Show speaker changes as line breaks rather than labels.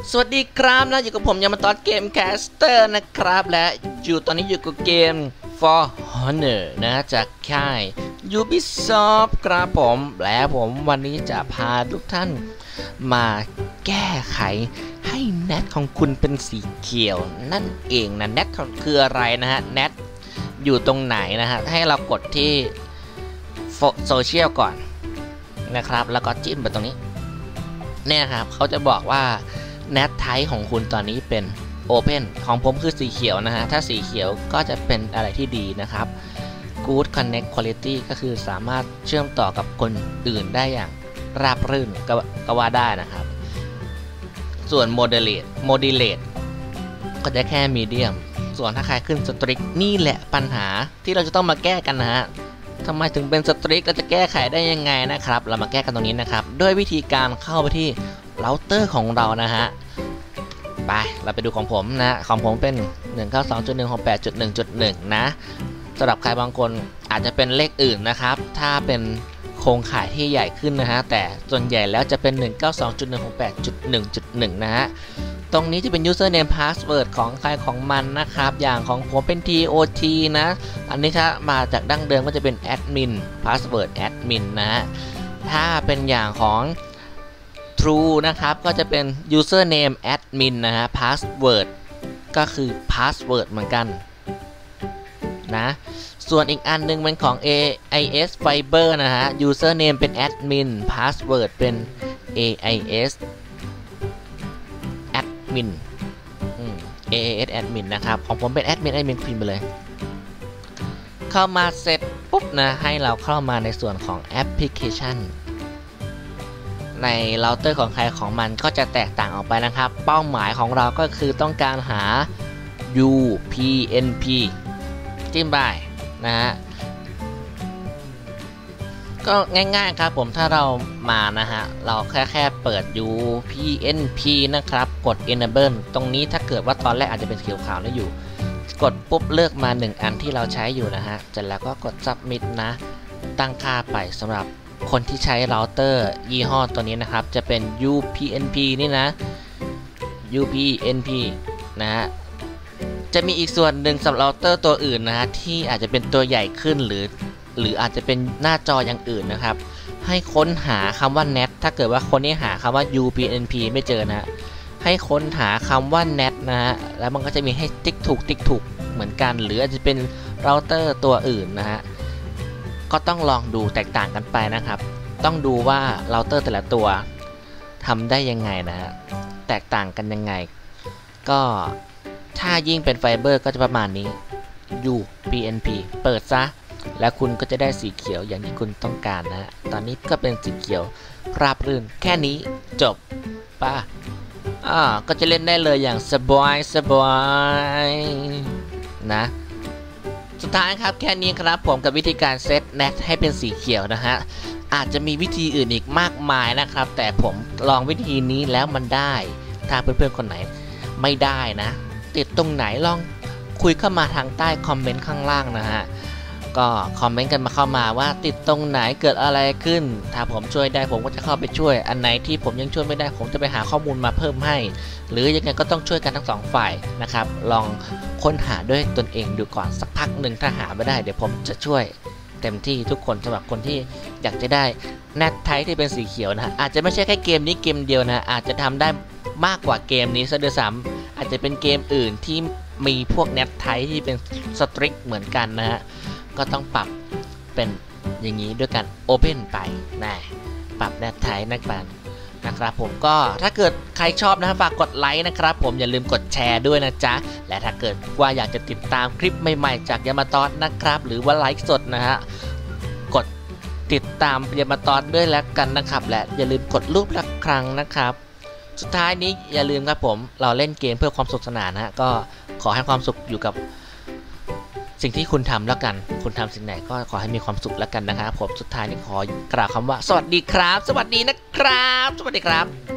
สวัสดีครับนะอยู่กับผมยามาตอดเกมแคสเตอร์นะครับและตอนนี้อยู่กับเกม For Honor นะจากค่าย Ubisoft ครับผมและผมวันนี้จะพาทุกท่านมาแก้ไขให้แนทของคุณเป็นสีเขียวนั่นเองนะแนทคืออะไรนะฮะแนทอยู่ตรงไหนนะฮะให้เรากดที่โซเชียลก่อนนะครับแล้วก็จิ้มไปตรงนี้เนี่ยครับเขาจะบอกว่าแนทไทป์ของคุณตอนนี้เป็น Open ของผมคือสีเขียวนะฮะถ้าสีเขียวก็จะเป็นอะไรที่ดีนะครับ Good Connect Quality ก็คือสามารถเชื่อมต่อกับคนอื่นได้อย่างราบรื่นก็ว่าได้นะครับส่วน Moderate ก็จะแค่ Medium ส่วนถ้าใครขึ้น Strict นี่แหละปัญหาที่เราจะต้องมาแก้กันนะฮะทำไมถึงเป็น Strict เราจะแก้ไขได้ยังไงนะครับเรามาแก้กันตรงนี้นะครับด้วยวิธีการเข้าไปที่เราเตอร์ของเรานะฮะไปเราไปดูของผมนะของผมเป็น 192.168.1.1 นะสำหรับใครบางคนอาจจะเป็นเลขอื่นนะครับถ้าเป็นโครงข่ายที่ใหญ่ขึ้นนะฮะแต่ส่วนใหญ่แล้วจะเป็น 192.168.1.1 นะฮะตรงนี้จะเป็น username password ของใครของมันนะครับอย่างของผมเป็น TOT นะอันนี้ถ้ามาจากดั้งเดิมก็จะเป็น admin password admin นะฮะถ้าเป็นอย่างของ True นะครับก็จะเป็น username admin นะฮะ password ก็คือ password เหมือนกันนะส่วนอีกอันนึงเป็นของ AIS Fiber นะฮะ username เป็น admin password เป็น AIS admin AIS admin นะครับของผมเป็น admin พิมพ์ไปเลยเข้ามาเสร็จปุ๊บนะให้เราเข้ามาในส่วนของแอปพลิเคชันในเราเตอร์ของใครของมันก็จะแตกต่างออกไปนะครับเป้าหมายของเราก็คือต้องการหา UPnP จิ้มไปนะฮะก็ง่ายๆครับผมถ้าเรามานะฮะเราแค่เปิด UPnP นะครับกด Enable ตรงนี้ถ้าเกิดว่าตอนแรกอาจจะเป็นเขียวขาวแล้วอยู่กดปุ๊บเลือกมา1อันที่เราใช้อยู่นะฮะเสร็จแล้วก็กด Submit นะตั้งค่าไปสำหรับคนที่ใช้เราเตอร์ยี่ห้อตัวนี้นะครับจะเป็น UPnP นี่นะ UPnP นะฮะจะมีอีกส่วนหนึ่งสำหรับเราเตอร์ตัวอื่นนะฮะที่อาจจะเป็นตัวใหญ่ขึ้นหรืออาจจะเป็นหน้าจออย่างอื่นนะครับให้ค้นหาคำว่า net ถ้าเกิดว่าคนนี้หาคำว่า UPnP ไม่เจอนะให้ค้นหาคำว่า net นะฮะแล้วมันก็จะมีให้ติ๊กถูกเหมือนกันหรืออาจจะเป็นเราเตอร์ตัวอื่นนะฮะก็ต้องลองดูแตกต่างกันไปนะครับต้องดูว่าเราเตอร์แต่ละตัวทำได้ยังไงนะฮะแตกต่างกันยังไงก็ถ้ายิ่งเป็นไฟเบอร์ก็จะประมาณนี้ UPnP เปิดซะแล้วคุณก็จะได้สีเขียวอย่างที่คุณต้องการนะฮะตอนนี้ก็เป็นสีเขียวราบรื่นแค่นี้จบป่ะก็จะเล่นได้เลยอย่างสบายนะสุดท้ายครับแค่นี้ครับผมกับวิธีการเซตแนทให้เป็นสีเขียวนะฮะอาจจะมีวิธีอื่นอีกมากมายนะครับแต่ผมลองวิธีนี้แล้วมันได้ถ้าเพื่อนๆคนไหนไม่ได้นะติดตรงไหนลองคุยเข้ามาทางใต้คอมเมนต์ข้างล่างนะฮะก็คอมเมนต์กันมาเข้ามาว่าติดตรงไหนเกิดอะไรขึ้นถ้าผมช่วยได้ผมก็จะเข้าไปช่วยอันไหนที่ผมยังช่วยไม่ได้ผมจะไปหาข้อมูลมาเพิ่มให้หรือยังไงก็ต้องช่วยกันทั้งสองฝ่ายนะครับลองค้นหาด้วยตนเองดูก่อนสักพักหนึ่งถ้าหาไม่ได้เดี๋ยวผมจะช่วยเต็มที่ทุกคนสำหรับคนที่อยากจะได้แนทไทป์ที่เป็นสีเขียวนะอาจจะไม่ใช่แค่เกมนี้เกมเดียวนะอาจจะทำได้มากกว่าเกมนี้ซะด้วยซ้ำอาจจะเป็นเกมอื่นที่มีพวกแนทไทป์ที่เป็นสตริกเหมือนกันนะฮะก็ต้องปรับเป็นอย่างนี้ด้วยกัน Open ไปนะปรับแนทไทป์นะครับผมก็ถ้าเกิดใครชอบนะฝากกดไลค์นะครับผมอย่าลืมกดแชร์ด้วยนะจ๊ะและถ้าเกิดว่าอยากจะติดตามคลิปใหม่ๆจากยามาตอสนะครับหรือว่าไลฟ์สดนะฮะกดติดตามยามาตอสด้วยแล้วกันนะครับและอย่าลืมกดรูประฆังนะครับสุดท้ายนี้อย่าลืมครับผมเราเล่นเกมเพื่อความสนุกสนานนะฮะก็ขอให้ความสุขอยู่กับสิ่งที่คุณทำแล้วกันคุณทำสิ่งไหนก็ขอให้มีความสุขแล้วกันนะครับผมสุดท้ายนี้ขอกล่าวคำว่าสวัสดีครับสวัสดีนะครับสวัสดีครับ